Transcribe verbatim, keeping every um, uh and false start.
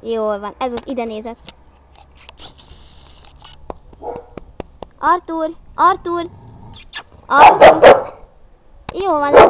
Jól van, ez az, ide nézett. Artur, Artur, Artur. Jó van,